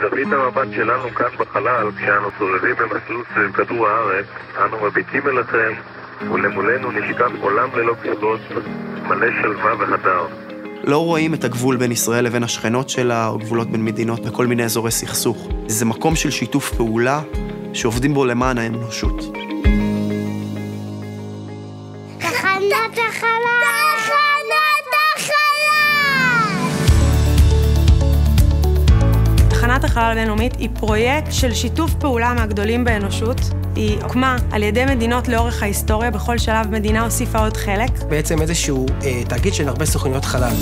מזווית המבט שלנו כאן בחלל, כשאנו סובבים במסלול סביב כדור הארץ, אנו מביטים אליכם, ולמולנו נשקף עולם ללא גבולות, מלא שלווה והדר. לא רואים את הגבול בין ישראל לבין השכנות שלה, או גבולות בין מדינות בכל מיני אזורי סכסוך. זה מקום של שיתוף פעולה, שעובדים בו למען האנושות. תחנת החלל! תחנת החלל! תחנת החלל הבינלאומית היא פרויקט של שיתוף פעולה מהגדולים באנושות. היא הוקמה על ידי מדינות לאורך ההיסטוריה, בכל שלב מדינה הוסיפה עוד חלק. בעצם איזשהו תאגיד של הרבה סוכנויות חלל.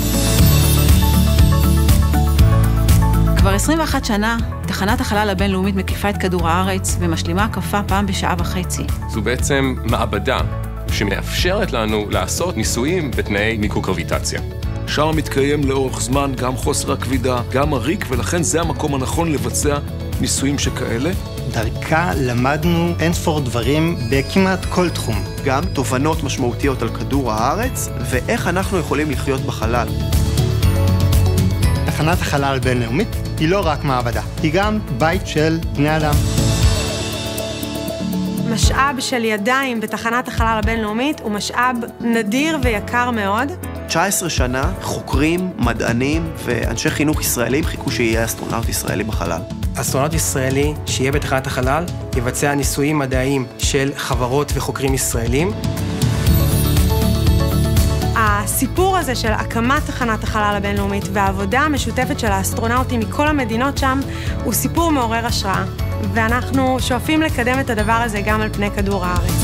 כבר 21 שנה, תחנת החלל הבינלאומית מקיפה את כדור הארץ ומשלימה הקפה פעם בשעה וחצי. זו בעצם מעבדה שמאפשרת לנו לעשות ניסויים בתנאי מיקרוגרביטציה. שם מתקיים לאורך זמן גם חוסר הכבידה, גם הריק, ולכן זה המקום הנכון לבצע ניסויים שכאלה. דרכה למדנו אינספור דברים בכמעט כל תחום. גם תובנות משמעותיות על כדור הארץ, ואיך אנחנו יכולים לחיות בחלל. תחנת החלל הבינלאומית היא לא רק מעבדה, היא גם בית של בני אדם. משאב של ידיים בתחנת החלל הבינלאומית הוא משאב נדיר ויקר מאוד. 19 שנה חוקרים, מדענים ואנשי חינוך ישראלים חיכו שיהיה אסטרונאוט ישראלי בחלל. אסטרונאוט ישראלי שיהיה בתחנת החלל יבצע ניסויים מדעיים של חברות וחוקרים ישראלים. הסיפור הזה של הקמת תחנת החלל הבינלאומית והעבודה המשותפת של האסטרונאוטים מכל המדינות שם הוא סיפור מעורר השראה, ואנחנו שואפים לקדם את הדבר הזה גם על פני כדור הארץ.